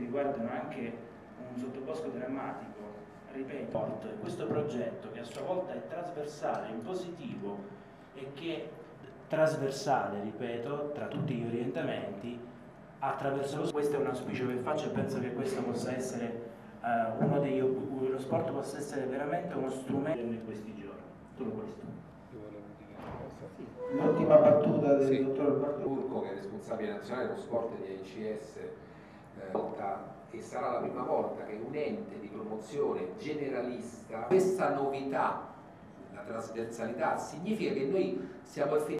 riguardano anche un sottobosco drammatico, ripeto, questo progetto che a sua volta è trasversale, in positivo e che trasversale, ripeto, tra tutti gli orientamenti, attraverso questo è un auspicio che faccio e penso che questo possa essere lo sport possa essere veramente uno strumento in questi giorni, solo questo. L'ultima battuta del dottor Barturco, che è responsabile nazionale dello sport di AICS, e sarà la prima volta che un ente di promozione generalista, questa novità, la trasversalità, significa che noi siamo effettivamente